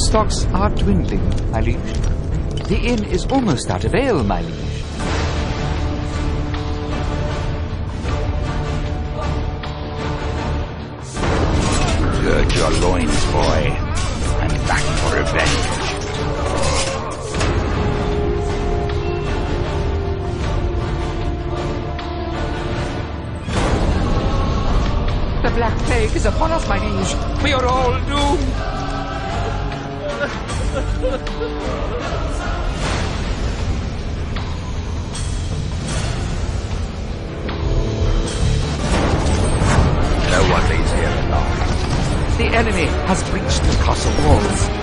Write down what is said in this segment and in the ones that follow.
stocks are dwindling, my liege. The inn is almost out of ale, my liege. Gird your loins, boy, and back for revenge. The Black Plague is upon us, my liege. We are all doomed. No one leaves here alive. The enemy has breached the castle walls.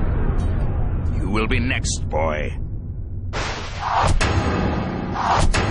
You will be next, boy.